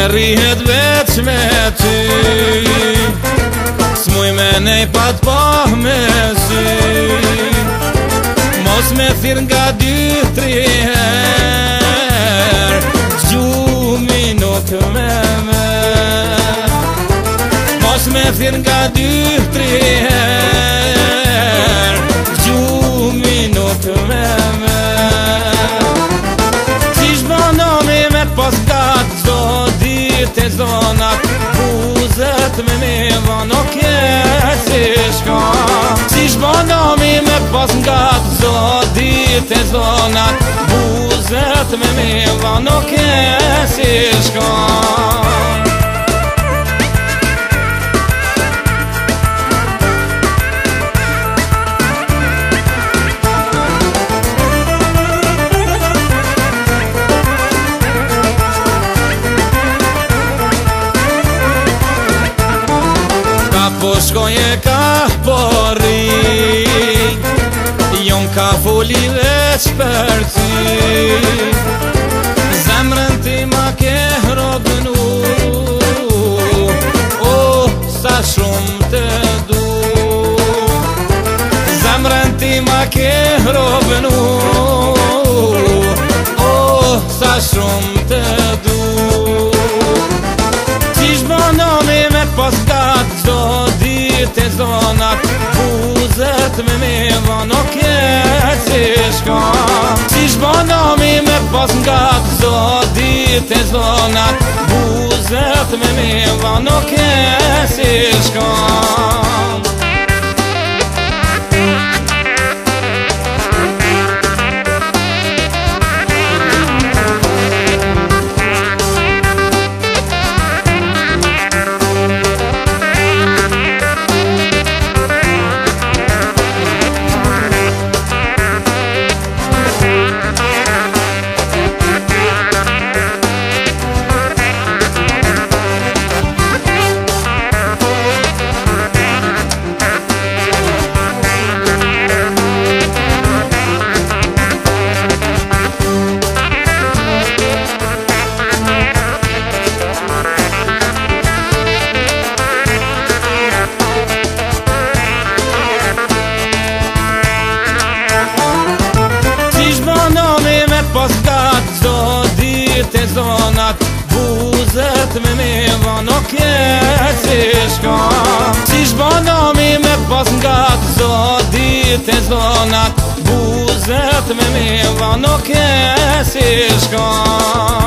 rrihet veç me ty, s'muj me nej pat pa me sy. Mos me thirr nga 2-3 her, gjumi nuk me mer. Mos me thirr nga 2-3 her, gjumi nuk me mer. Qish banami me t'pas gat zdo dit e zonat, buzet me neva nuk jet si shka. Qish banami me t'pas gat zdo dit e zonat, buzet me neva nuk jet si shka. Po shkoje ka porri, jom ka foli veç për ty. Zemrën ti ma ke robënu, oh, sa shumë të du. Zemrën ti ma ke robënu, oh, sa shumë të du. Qish banami me t'pas gat zdo dit e zonat, buzet me neva nuk jet si shka. Qish banami me t'pas gat zdo dit e zonat, buzet me neva nuk jet si shka. Pas gat zdo dit e zonat, buzet me neva nuk jet si shka. Qish banami me pas gat zdo dit e zonat, buzet me neva nuk jet si shka.